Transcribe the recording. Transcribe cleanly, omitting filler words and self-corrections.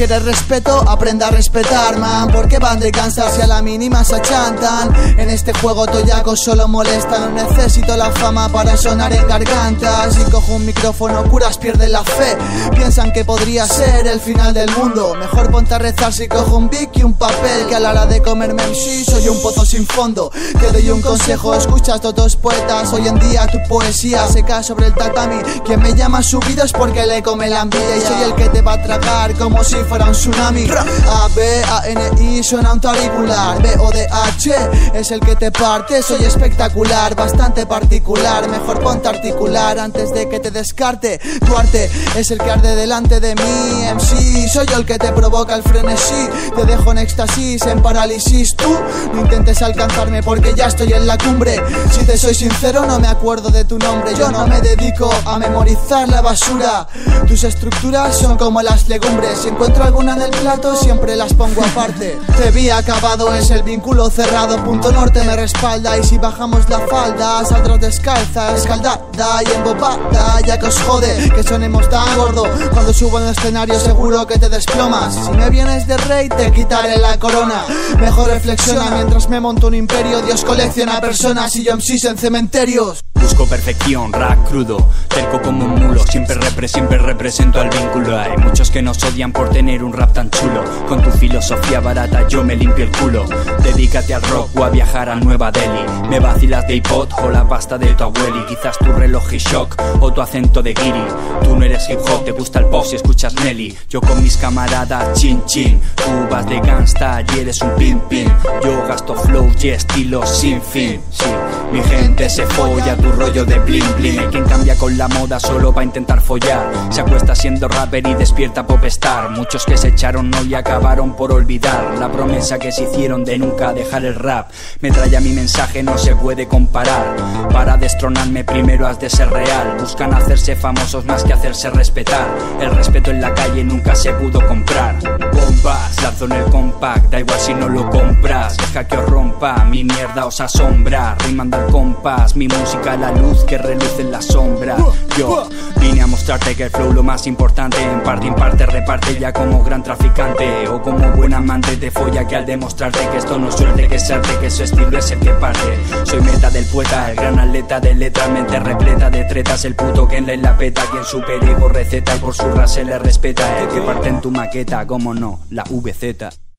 ¿Quieres respeto? Aprenda a respetar, man. Porque van de cansar si a la mínima se achantan. En este juego toyacos solo molestan. No necesito la fama para sonar en garganta. Si cojo un micrófono curas pierden la fe. Piensan que podría ser el final del mundo. Mejor ponte a rezar si cojo un bic y un papel. Que a la hora de comerme MC soy un pozo sin fondo. Te doy un consejo, escuchas todos poetas. Hoy en día tu poesía se cae sobre el tatami. Quien me llama subido es porque le come la envidia. Y soy el que te va a tragar como si fuera un tsunami. A-B-A-N-I suena un auricular. B-O-D-H es el que te parte. Soy espectacular, bastante particular. Mejor ponte a articular antes de que te descarte. Tu arte es el que arde delante de mí. MC, soy yo el que te provoca el frenesí. Te dejo en éxtasis, en parálisis. Tú no intentes alcanzarme porque ya estoy en la cumbre. Si te soy sincero no me acuerdo de tu nombre. Yo no me dedico a memorizar la basura. Tus estructuras son como las legumbres. Si encuentro alguna en el plato siempre las pongo aparte. Te vi acabado, es el vínculo cerrado. Punto norte me respalda. Y si bajamos la falda saldrás descalza, escaldada y embobada. Ya que os jode que sonemos tan gordo. Cuando subo en el escenario seguro que te desplomas. Si me vienes de rey te quitaré la corona. Mejor reflexiona mientras me monto un imperio. Dios colecciona personas y yo MCs en cementerios. Busco perfección, rap crudo, terco como un mulo. Siempre represento al vínculo. Hay muchos que nos odian por tener un rap tan chulo. Con tu filosofía barata yo me limpio el culo. Dedícate al rock o a viajar a Nueva Delhi. Me vacilas de iPod o la pasta de tu abueli. Quizás tu reloj es shock o tu acento de guiri. Tú no eres hip hop, te gusta el pop si escuchas Nelly. Yo con mis camaradas chin chin. Tú vas de gangsta y eres un pin pin. Yo gasto flow y estilo sin fin. Sí, mi gente se folla tu rollo de bling bling. Hay quien cambia con la moda solo pa' intentar follar. Se acuesta siendo rapper y despierta popstar. Muchos que se echaron hoy acabaron por olvidar la promesa que se hicieron de nunca dejar el rap. Me trae a mi mensaje, no se puede comparar. Para destronarme primero has de ser real. Buscan hacerse famosos más que hacerse respetar. El respeto en la calle nunca se pudo comprar. Bombas, lanzo en el compact, da igual si no lo compras. Deja que os rompa, mi mierda os asombra. Rimando al compás, mi música la luz que reluce en la sombra. Yo vine a mostrarte que el flow lo más importante. En parte reparte ya como gran traficante. O como buen amante te folla que al demostrarte que esto no es suerte, que es arte, que su estilo es el que parte. Soy meta del poeta, el gran atleta de letras, mente repleta de tretas. El puto que en la peta, quien super ego receta y por su raza se le respeta. El que parte en tu maqueta, como no, la VZ.